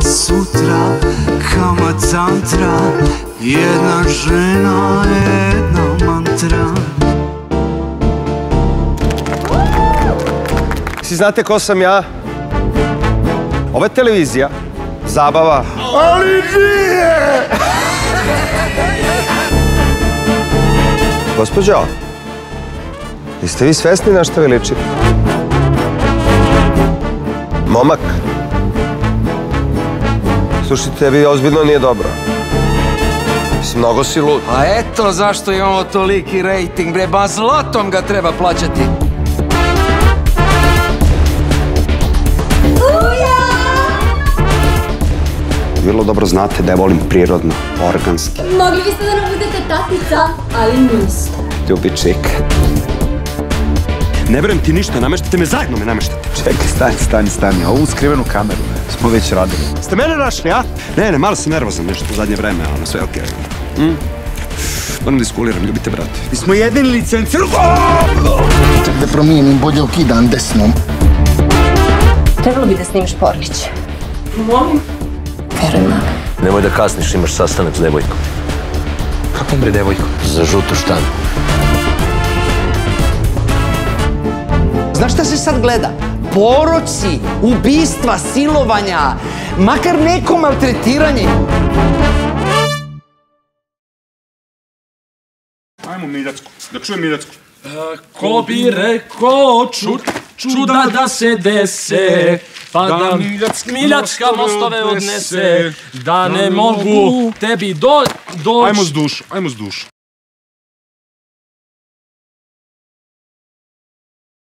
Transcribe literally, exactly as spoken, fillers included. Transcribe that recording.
sutra, kama tantra, jedna žena, jedna mantra. Svi znate ko sam ja? Ovo je televizija, zabava. Ali nije! Gospođo, jeste vi svesni na što vi ličite? Momak. Slušajte, tebi ozbiljno nije dobro. Mislim, mnogo si lud. A eto zašto imamo toliki rejting, bre, ba zlatom ga treba plaćati. Vrlo dobro znate da ja volim prirodno, organski. Mogli biste da nam budete tatica, ali niste. Ljubičik. Ne verujem ti ništa, nameštate me, zajedno me nameštate. Čekaj, stani, stani, stani. Ovu skrivenu kameru smo već radili. Ste mene našli, a? Ne, ne, malo sam nervozan nešto u zadnje vreme, ono, sve okej. Moram da iskuliram, ljubite, brate. Mi smo jedini licenciru... Čak da promijenim, bolje okidam desnom. Trebalo bi da snimiš Pornić. Molim? Veruj, mame. Nemoj da kasniš, imaš sastanak s devojkom. Kakvom bre devojkom? Za žutu štanu. Znaš šta se sad gleda? Poroci, ubistva, silovanja, makar neko maltretiranje. Ajmo Miljacku, da čujem Miljacku. Ko bi rekao čuda da se dese, pa da Miljacka mostove odnese, da ne mogu tebi do... Ajmo s dušu, ajmo s dušu.